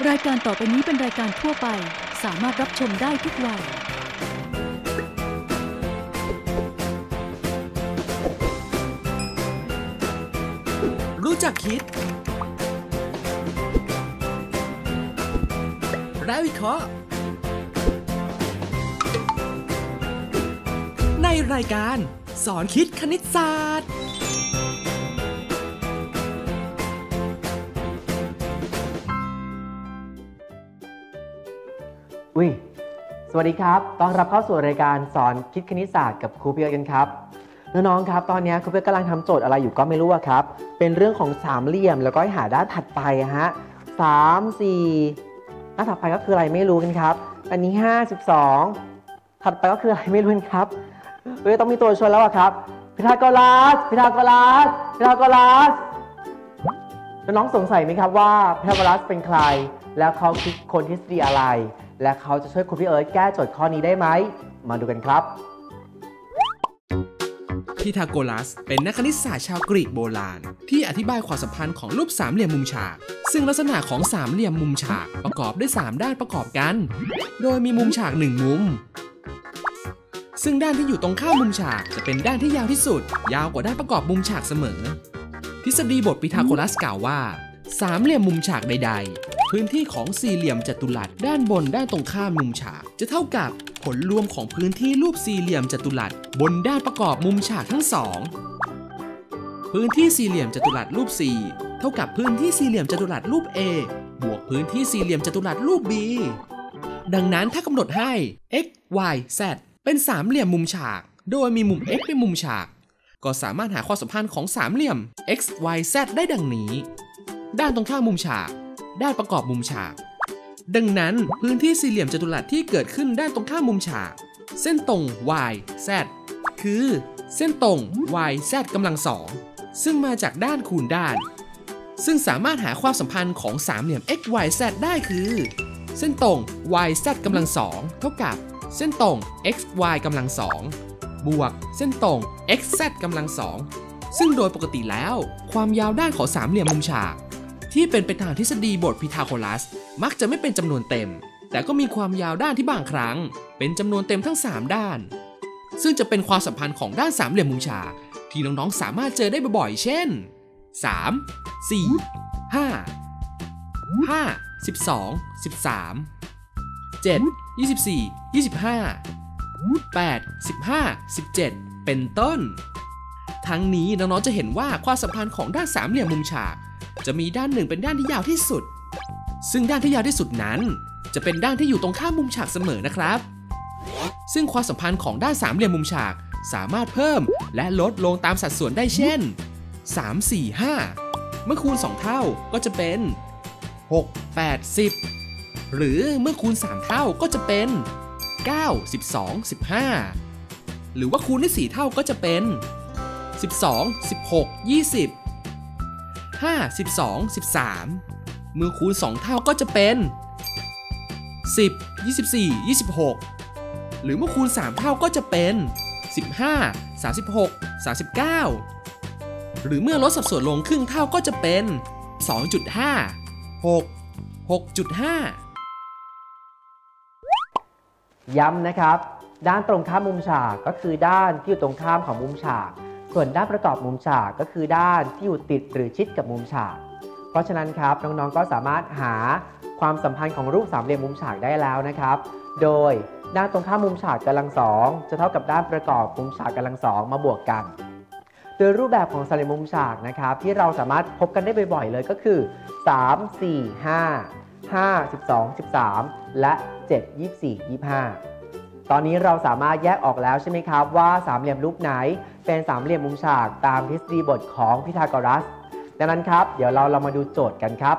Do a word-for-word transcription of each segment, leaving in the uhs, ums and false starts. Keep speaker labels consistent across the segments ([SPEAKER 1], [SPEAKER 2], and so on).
[SPEAKER 1] รายการต่อไปนี้เป็นรายการทั่วไปสามารถรับชมได้ทุกวัย
[SPEAKER 2] รู้จักคิดและวิเคราะห์ในรายการสอนคิดคณิตศาสตร์
[SPEAKER 3] อุ้ยสวัสดีครับต้อนรับเข้าสู่รายการสอนคิดคณิตศาสตร์กับครูเปียกันครับน้องๆครับตอนนี้ครูเปียกำลังทำโจทย์อะไรอยู่ก็ไม่รู้ครับเป็นเรื่องของสามเหลี่ยมแล้วก็ให้หาด้านถัดไปฮะสามสี่ด้านถัดไปก็คืออะไรไม่รู้กันครับอันนี้ห้าสิบสองถัดไปก็คืออะไรไม่รู้ครับเฮ้ยต้องมีตัวช่วยแล้วครับพีทาโกรัสพีทาโกรัสพีทาโกรัสน้องๆสงสัยไหมครับว่าพีทาโกรัสเป็นใครแล้วเขาคิดค้นทฤษฎีอะไรและเขาจะช่วยครูพี่เอิร์ธแก้โจทย์ข้อนี้ได้ไหมมาดูกันครับ
[SPEAKER 2] พีทาโกรัสเป็นนักคณิตศาสตร์ชาวกรีกโบราณที่อธิบายความสัมพันธ์ของรูปสามเหลี่ยมมุมฉากซึ่งลักษณะของสามเหลี่ยมมุมฉากประกอบด้วยสามด้านประกอบกันโดยมีมุมฉากหนึ่งมุมซึ่งด้านที่อยู่ตรงข้ามมุมฉากจะเป็นด้านที่ยาวที่สุดยาวกว่าด้านประกอบมุมฉากเสมอทฤษฎีบทพีทาโกรัสกล่าวว่าสามเหลี่ยมมุมฉากใดๆพื้นที่ของสี่เหลี่ยมจัตุรัสด้านบนด้านตรงข้ามมุมฉากจะเท่ากับผลรวมของพื้นที่รูปสี่เหลี่ยมจัตุรัสบนด้านประกอบมุมฉากทั้งสองพื้นที่สี่เหลี่ยมจัตุรัสรูป C เท่ากับพื้นที่สี่เหลี่ยมจัตุรัสรูป A บวกพื้นที่สี่เหลี่ยมจัตุรัสรูป B ดังนั้นถ้ากำหนดให้ x y z เป็นสามเหลี่ยมมุมฉากโดยมีมุม x เป็นมุมฉากก็สามารถหาความสัมพันธ์ของสามเหลี่ยม x y z ได้ดังนี้ด้านตรงข้ามมุมฉากด้านประกอบมุมฉากดังนั้นพื้นที่สี่เหลี่ยมจัตุรัสที่เกิดขึ้นด้านตรงข้ามมุมฉากเส้นตรง y z คือเส้นตรง y z กำลังสองซึ่งมาจากด้านคูณด้านซึ่งสามารถหาความสัมพันธ์ของสามเหลี่ยม x y z ได้คือเส้นตรง y z กำลังสองเท่ากับเส้นตรง x y กำลังสองบวกเส้นตรง x z กำลังสองซึ่งโดยปกติแล้วความยาวด้านของสามเหลี่ยมมุมฉากที่เป็นไปตามทฤษฎีบทพีทาโกรัสมักจะไม่เป็นจำนวนเต็มแต่ก็มีความยาวด้านที่บางครั้งเป็นจำนวนเต็มทั้งสามด้านซึ่งจะเป็นความสัมพันธ์ของด้านสามเหลี่ยมมุมฉากที่น้องๆสามารถเจอได้บ่อยๆเช่นสาม สี่ ห้า ห้า สิบสอง สิบสาม เจ็ด ยี่สิบสี่ ยี่สิบห้า แปด สิบห้า สิบเจ็ดเป็นต้นทั้งนี้น้องๆจะเห็นว่าความสัมพันธ์ของด้านสามเหลี่ยมมุมฉากจะมีด้านหนึ่งเป็นด้านที่ยาวที่สุดซึ่งด้านที่ยาวที่สุดนั้นจะเป็นด้านที่อยู่ตรงข้ามมุมฉากเสมอนะครับซึ่งความสัมพันธ์ของด้านสามเหลี่ยมมุมฉากสามารถเพิ่มและลดลงตามสัดส่วนได้เช่นสาม สี่ ห้าเมื่อคูณสองเท่าก็จะเป็นหก แปด สิบหรือเมื่อคูณสามเท่าก็จะเป็นเก้า สิบสอง สิบห้าหรือว่าคูณได้สี่เท่าก็จะเป็นสิบสอง สิบหก ยี่สิบห้า สิบสอง สิบสามเมื่อคูณสองเท่าก็จะเป็นสิบ ยี่สิบสี่ ยี่สิบหกหรือเมื่อคูณสามเท่าก็จะเป็นสิบห้า สามสิบหก สามสิบเก้าหรือเมื่อลดสัดส่วนลงครึ่งเท่าก็จะเป็น สองจุดห้า หก หกจุดห้า
[SPEAKER 3] ย้ำนะครับด้านตรงข้ามมุมฉากก็คือด้านที่อยู่ตรงข้ามของมุมฉากส่วนด้านประกอบมุมฉากก็คือด้านที่อยู่ติดหรือชิดกับมุมฉากเพราะฉะนั้นครับน้องๆก็สามารถหาความสัมพันธ์ของรูปสามเหลี่ยมมุมฉากได้แล้วนะครับโดยด้านตรงข้ามมุมฉากกำลังสองจะเท่ากับด้านประกอบมุมฉากกำลังสองมาบวกกันโดยรูปแบบของสามเหลี่ยมมุมฉากนะครับที่เราสามารถพบกันได้บ่อยๆเลยก็คือสาม สี่ ห้า ห้า สิบสอง สิบสามและเจ็ด ยี่สิบสี่ ยี่สิบห้าตอนนี้เราสามารถแยกออกแล้วใช่ไหมครับว่าสามเหลี่ยมรูปไหนเป็นสามเหลี่ยมมุมฉากตามทฤษฎีบทของพีทาโกรัสดังนั้นครับเดี๋ยวเราเรามาดูโจทย์กันครับ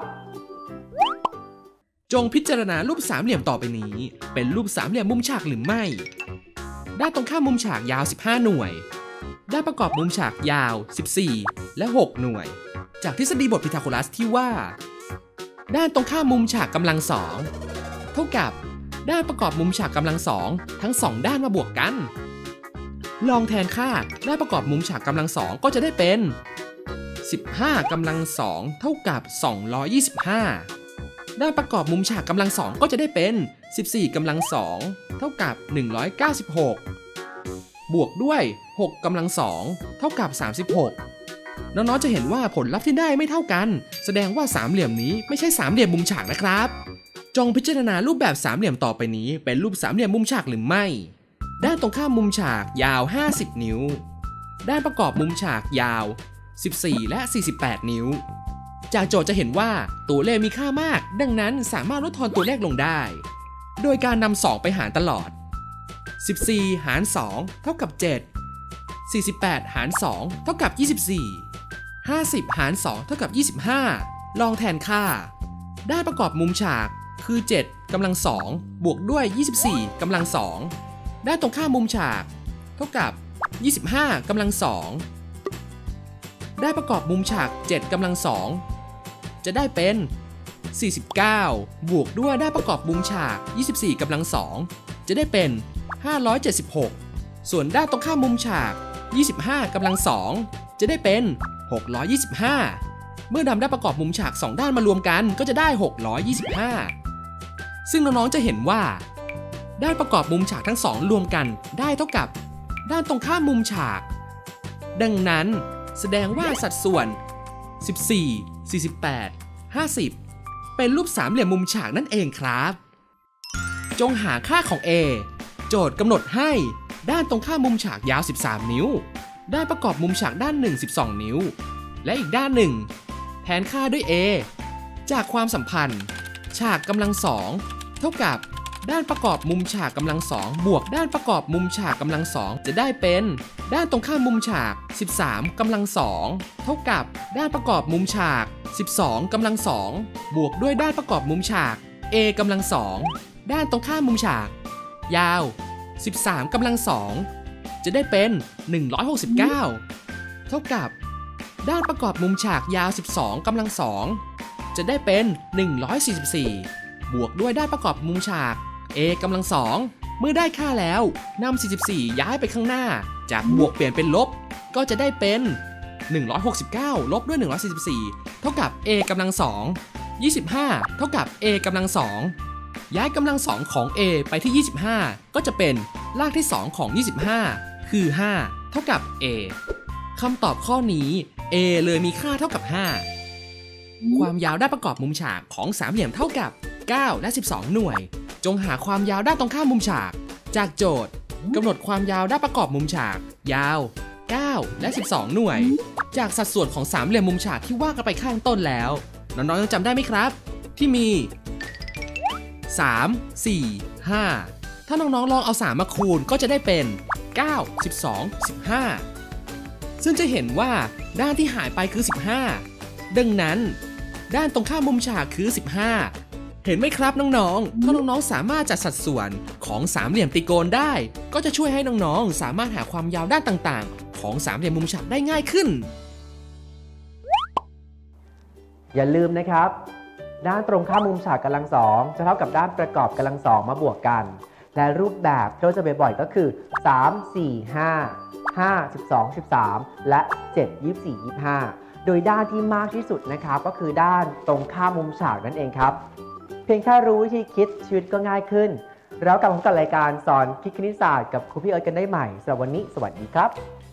[SPEAKER 2] จงพิจารณารูปสามเหลี่ยมต่อไปนี้เป็นรูปสามเหลี่ยมมุมฉากหรือไม่ด้านตรงข้ามมุมฉากยาวสิบห้าหน่วยด้านประกอบมุมฉากยาวสิบสี่และหกหน่วยจากทฤษฎีบทพีทาโกรัสที่ว่าด้านตรงข้ามมุมฉากกำลังสองเท่ากับด้านประกอบมุมฉากกำลังสองทั้งสองด้านมาบวกกันลองแทนค่าด้านประกอบมุมฉากกำลังสองก็จะได้เป็นสิบห้ากำลังสองเท่ากับสองร้อยยี่สิบห้าด้านประกอบมุมฉากกำลังสองก็จะได้เป็นสิบสี่กำลังสองเท่ากับหนึ่งร้อยเก้าสิบหกบวกด้วยหกกำลังสองเท่ากับสามสิบหกน้องๆจะเห็นว่าผลลัพธ์ที่ได้ไม่เท่ากันแสดงว่าสามเหลี่ยมนี้ไม่ใช่สามเหลี่ยมมุมฉากนะครับจงพิจารณารูปแบบสามเหลี่ยมต่อไปนี้เป็นรูปสามเหลี่ยมมุมฉากหรือไม่ด้านตรงข้ามมุมฉากยาวห้าสิบนิ้วด้านประกอบมุมฉากยาวสิบสี่และสี่สิบแปดนิ้วจากโจทย์จะเห็นว่าตัวเลขมีค่ามากดังนั้นสามารถลดทอนตัวเลขลงได้โดยการนำสองไปหารตลอดสิบสี่หารสองเท่ากับเจ็ด สี่สิบแปดหารสองเท่ากับยี่สิบสี่ ห้าสิบหารสองเท่ากับยี่สิบห้าลองแทนค่าด้านประกอบมุมฉากคือเจ็ดกำลังสองบวกด้วยยี่สิบสี่กำลังสองด้านตรงข้ามมุมฉากเท่ากับยี่สิบห้ากำลังสองได้ประกอบมุมฉากเจ็ดกำลังสองจะได้เป็นสี่สิบเก้าบวกด้วยได้ประกอบมุมฉากยี่สิบสี่กำลังสองจะได้เป็นห้าร้อยเจ็ดสิบหกส่วนด้านตรงข้ามมุมฉากยี่สิบห้ากำลังสองจะได้เป็นหกร้อยยี่สิบห้าเมื่อนำด้านประกอบมุมฉากสองด้านมารวมกันก็จะได้หกร้อยยี่สิบห้าซึ่งน้องๆจะเห็นว่าด้านประกอบมุมฉากทั้งสองรวมกันได้เท่ากับด้านตรงข้ามมุมฉากดังนั้นแสดงว่าสัดส่วนสิบสี่ สี่สิบแปด ห้าสิบเป็นรูปสามเหลี่ยมมุมฉากนั่นเองครับจงหาค่าของ A โจทย์กำหนดให้ด้านตรงข้ามมุมฉากยาวสิบสามนิ้วด้านประกอบมุมฉากด้านหนึ่ง สิบสองนิ้วและอีกด้านหนึ่งแทนค่าด้วย A จากความสัมพันธ์ฉากกำลังสองเท่ากับด้านประกอบมุมฉากกำลังสองบวกด้านประกอบมุมฉากกำลังสองจะได้เป็นด้านตรงข้ามมุมฉากสิบสามกำลังสองเท่ากับด้านประกอบมุมฉากสิบสองกำลังสองบวกด้วยด้านประกอบมุมฉาก A กำลังสองด้านตรงข้ามมุมฉากยาวสิบสามกำลังสองจะได้เป็นหนึ่งร้อยหกสิบเก้าเท่ากับด้านประกอบมุมฉากยาวสิบสองกำลังสองจะได้เป็นหนึ่งร้อยสี่สิบสี่บวกด้วยด้านประกอบมุมฉาก A กำลังสองเมื่อได้ค่าแล้วนำสี่สิบสี่ย้ายไปข้างหน้าจากบวกเปลี่ยนเป็นลบก็จะได้เป็นหนึ่งร้อยหกสิบเก้าลบด้วยหนึ่งร้อยสี่สิบสี่เท่ากับ A กำลังสองยี่สิบห้าเท่ากับ A กำลังสองย้ายกำลังสองของ A ไปที่ยี่สิบห้าก็จะเป็นรากที่สองของยี่สิบห้าคือห้าเท่ากับ A คำตอบข้อนี้ A เลยมีค่าเท่ากับห้าความยาวด้านประกอบมุมฉากของสามเหลี่ยมเท่ากับเก้าและสิบสองหน่วยจงหาความยาวด้านตรงข้ามมุมฉากจากโจทย์กำหนดความยาวด้านประกอบมุมฉากยาวเก้าและสิบสองหน่วยจากสัดส่วนของสามเหลี่ยมมุมฉากที่ว่ากันไปข้างต้นแล้วน้องๆยังจำได้ไหมครับที่มีสาม สี่ ห้าถ้าน้องๆลองเอาสามมาคูณก็จะได้เป็นเก้า สิบสอง สิบห้าซึ่งจะเห็นว่าด้านที่หายไปคือสิบห้าดังนั้นด้านตรงข้ามมุมฉากคือสิบห้าเห็นไหมครับน้องๆถ้าน้องๆสามารถจัดสัดส่วนของสามเหลี่ยมตรีโกณได้ก็จะช่วยให้น้องๆสามารถหาความยาวด้านต่างๆของสามเหลี่ยมมุมฉากได้ง่ายขึ้น
[SPEAKER 3] อย่าลืมนะครับด้านตรงข้ามมุมฉากกำลังสองจะเท่ากับด้านประกอบกำลังสองมาบวกกันและรูปแบบที่เราจะบ่อยๆก็คือสาม สี่ ห้า ห้า สิบสอง สิบสามและเจ็ด ยี่สิบสี่ ยี่สิบห้าโดยด้านที่มากที่สุดนะครับก็คือด้านตรงข้ามมุมฉากนั่นเองครับเพียงแค่รู้วิธีคิดชีวิตก็ง่ายขึ้นแล้วกลับมาพบกับรายการสอนคิดคณิตศาสตร์กับครูพี่เอิร์ธกันได้ใหม่สำหรับวันนี้สวัสดีครับ